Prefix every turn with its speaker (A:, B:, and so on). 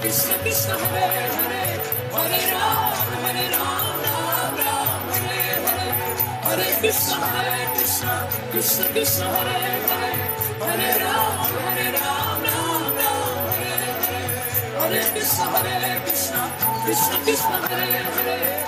A: Krishna Krishna Hare Hare, Hare Ram, Ram Ram, Hare Hare, Hare Krishna Krishna Krishna Hare Hare, Hare Ram, Ram Ram, Hare Hare, Hare Krishna Krishna Krishna Hare Hare.